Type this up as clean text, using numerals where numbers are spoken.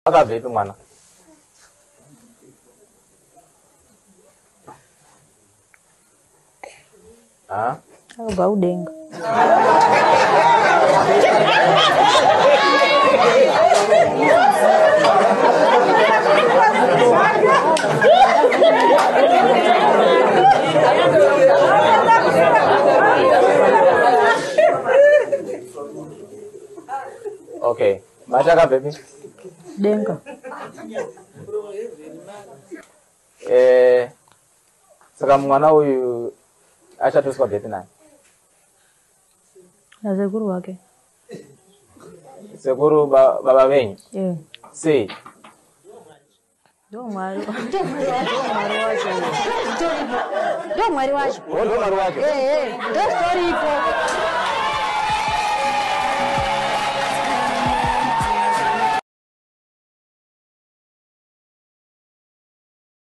Akabve mwana. Ah? Akabva udenga. Okay. Machaka baby. Denga. Saka mwana uyu achatuswa Vietnam. Na sekuru wake. Sekuru baba venyu. Eh. Sei. Ndo mwari wacho. Ndo mwari wacho. Ndo mwari wacho. Ndo story ipo.